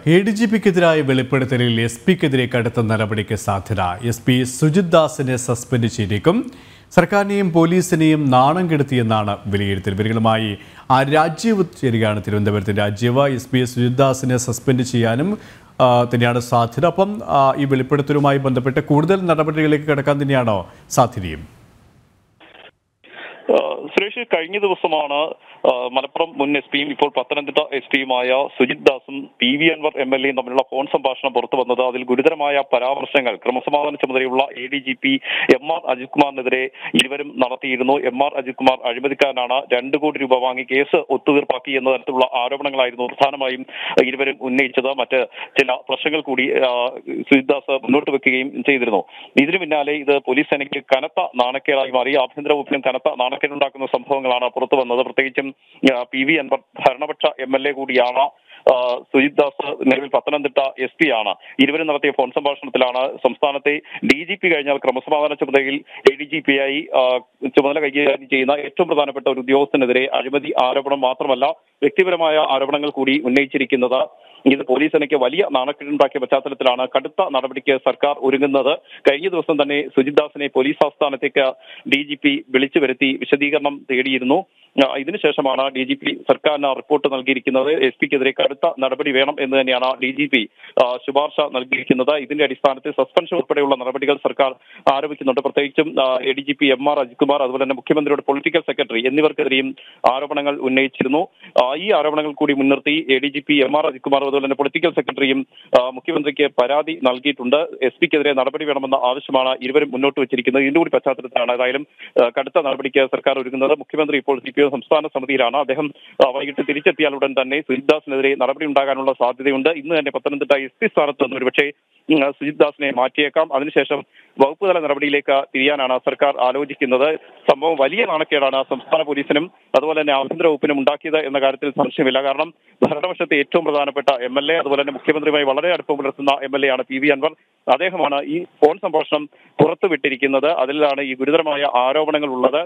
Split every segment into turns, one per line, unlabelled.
ADGPക്കെതിരായ വെളിപ്പെടുത്തലിൽ SP-ക്കെതിരെ കടുത്ത നടപടിക്ക് സാധ്യത. SP സുജിത് ദാസിനെ സസ്പെൻഡ് ചെയ്തേക്കും. സർക്കാരിനെയും പോലീസിനെയും നാണം കെടുത്തിയെന്നാണ് വിലയിരുത്തൽ. ഇവരുമായി രാജീവ് ചേരുകയാണ്. തിരുവനന്തപുരത്ത് രാജീവ്, SP സുജിത് ദാസിനെ സസ്പെൻഡ് ചെയ്യാനും തന്നെയാണ് സാധ്യത. അപ്പം ഈ വെളിപ്പെടുത്തലുമായി ബന്ധപ്പെട്ട് കൂടുതൽ നടപടികളിലേക്ക് കടക്കാൻ തന്നെയാണോ സാധ്യതയും?
സുരേഷ്, കഴിഞ്ഞ ദിവസമാണ് മലപ്പുറം മുൻ SP-യും ഇപ്പോൾ പത്തനംതിട്ട SP-യുമായ സുജിത് ദാസും PV അൻവർ MLA തമ്മിലുള്ള ഫോൺ സംഭാഷണം പുറത്തു വന്നത്. അതിൽ ഗുരുതരമായ പരാമർശങ്ങൾ ക്രമസമാധാന ചുമതലയുള്ള ADGP MR അജിത് കുമാറിനെതിരെ ഇരുവരും നടത്തിയിരുന്നു. MR അജിത് കുമാർ അഴിമതിക്കാരനാണ്, 2 കോടി രൂപ വാങ്ങി കേസ് ഒത്തുതീർപ്പാക്കി എന്ന തരത്തിലുള്ള ആരോപണങ്ങളായിരുന്നു പ്രധാനമായും ഇരുവരും ഉന്നയിച്ചത്. മറ്റ് ചില പ്രശ്നങ്ങൾ കൂടി സുജിത് ദാസ് മുന്നോട്ട് വെക്കുകയും ചെയ്തിരുന്നു. ഇതിനു പിന്നാലെ ഇത് പോലീസ് സേനയ്ക്ക് കനത്ത നാണക്കേടായി മാറി. ആഭ്യന്തര വകുപ്പിനും കനത്ത നാണക്കേടുണ്ടാക്കുന്ന സംഭവങ്ങളാണ് പുറത്തു വന്നത്. പ്രത്യേകിച്ചും PV അൻവർ ഭരണപക്ഷ MLA കൂടിയാണ്. സുജിത് ദാസ് നിലവിൽ പത്തനംതിട്ട SP ആണ്. ഇരുവരും നടത്തിയ ഫോൺ സംഭാഷണത്തിലാണ് സംസ്ഥാനത്തെ DGP കഴിഞ്ഞാൽ ക്രമസമാധാന ചുമതലയിൽ ADGP-യായി ചുമതല കൈകാര്യം ചെയ്യുന്ന ഏറ്റവും പ്രധാനപ്പെട്ട ഒരു ഉദ്യോഗസ്ഥനെതിരെ അഴിമതി ആരോപണം മാത്രമല്ല വ്യക്തിപരമായ ആരോപണങ്ങൾ കൂടി ഉന്നയിച്ചിരിക്കുന്നത്. ഇത് പോലീസ് സേനയ്ക്ക് വലിയ നാണക്കേടുണ്ടാക്കിയ പശ്ചാത്തലത്തിലാണ് കടുത്ത നടപടിക്ക് സർക്കാർ ഒരുങ്ങുന്നത്. കഴിഞ്ഞ ദിവസം തന്നെ സുജിത് ദാസിനെ പോലീസ് ആസ്ഥാനത്തേക്ക് DGP വിളിച്ചു വരുത്തി വിശദീകരണം തേടിയിരുന്നു. ഇതിനുശേഷമാണ് DGP സർക്കാരിന് റിപ്പോർട്ട് നൽകിയിരിക്കുന്നത്. SP-ക്കെതിരെ കടുത്ത നടപടി വേണം എന്ന് തന്നെയാണ് DGP ശുപാർശ നൽകിയിരിക്കുന്നത്. ഇതിന്റെ അടിസ്ഥാനത്തിൽ സസ്പെൻഷൻ ഉൾപ്പെടെയുള്ള നടപടികൾ സർക്കാർ ആരോപിക്കുന്നുണ്ട്. പ്രത്യേകിച്ചും ADGP MR അജിത് കുമാർ, അതുപോലെ തന്നെ മുഖ്യമന്ത്രിയുടെ പൊളിറ്റിക്കൽ സെക്രട്ടറി എന്നിവർക്കെതിരെയും ആരോപണങ്ങൾ ഉന്നയിച്ചിരുന്നു. ഈ ആരോപണങ്ങൾ കൂടി മുൻനിർത്തി ADGP MR അജിത് കുമാർ അതുപോലെ തന്നെ പൊളിറ്റിക്കൽ സെക്രട്ടറിയും മുഖ്യമന്ത്രിക്ക് പരാതി നൽകിയിട്ടുണ്ട്. SP-ക്കെതിരെ നടപടി വേണമെന്ന ആവശ്യമാണ് ഇരുവരും മുന്നോട്ട് വെച്ചിരിക്കുന്നത്. ഇതിന്റെ കൂടി പശ്ചാത്തലത്തിലാണ് ഏതായാലും കടുത്ത നടപടിക്ക് സർക്കാർ ഒരുങ്ങുന്നത്. മുഖ്യമന്ത്രി ഇപ്പോൾ CPM സംസ്ഥാന സമിതിയിലാണ്. അദ്ദേഹം വൈകിട്ട് തിരിച്ചെത്തിയാൽ ഉടൻ തന്നെ സുജിത് ദാസിനെതിരെ നടപടി ഉണ്ടാകാനുള്ള സാധ്യതയുണ്ട്. ഇന്ന് തന്നെ പത്തനംതിട്ട SP സ്ഥാനത്ത് നിന്ന് ഒരുപക്ഷെ സുജിത് ദാസിനെ മാറ്റിയേക്കാം. അതിനുശേഷം വകുപ്പ് തല നടപടിയിലേക്ക് തിരിയാനാണ് സർക്കാർ ആലോചിക്കുന്നത്. സംഭവം വലിയ നാണക്കേടാണ് സംസ്ഥാന പോലീസിനും അതുപോലെ തന്നെ ആഭ്യന്തര വകുപ്പിനും ഉണ്ടാക്കിയത് എന്ന കാര്യത്തിൽ സംശയമില്ല. കാരണം ഭരണപക്ഷത്തെ ഏറ്റവും പ്രധാനപ്പെട്ട MLA അതുപോലെ തന്നെ മുഖ്യമന്ത്രിയുമായി വളരെ അടുപ്പം പുലർത്തുന്ന MLA ആണ് PV അൻവർ. അദ്ദേഹമാണ് ഈ ഫോൺ സംഭാഷണം പുറത്തുവിട്ടിരിക്കുന്നത്. അതിലാണ് ഈ ഗുരുതരമായ ആരോപണങ്ങൾ ഉള്ളത്.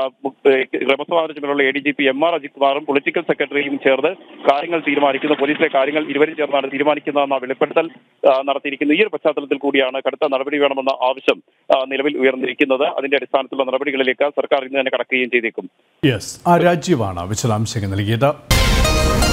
ക്രമസമാധാന ചുമതലയുള്ള ADGP MR അജിത് കുമാറും പൊളിറ്റിക്കൽ സെക്രട്ടറിയും ചേർന്ന് കാര്യങ്ങൾ തീരുമാനിക്കുന്നു. പോലീസിലെ കാര്യങ്ങൾ ഇരുവരും ചേർന്നാണ് തീരുമാനിക്കുന്നതെന്ന വെളിപ്പെടുത്തൽ നടത്തിയിരിക്കുന്നത്. ഈ ഒരു പശ്ചാത്തലത്തിൽ കൂടിയാണ് കടുത്ത നടപടി വേണമെന്ന ആവശ്യം നിലവിൽ ഉയർന്നിരിക്കുന്നത്. അതിന്റെ അടിസ്ഥാനത്തിലുള്ള നടപടികളിലേക്ക് സർക്കാർ ഇന്ന് തന്നെ കടക്കുകയും ചെയ്തേക്കും.
രാജീവാണ് വിശദാംശങ്ങൾ നൽകിയത്.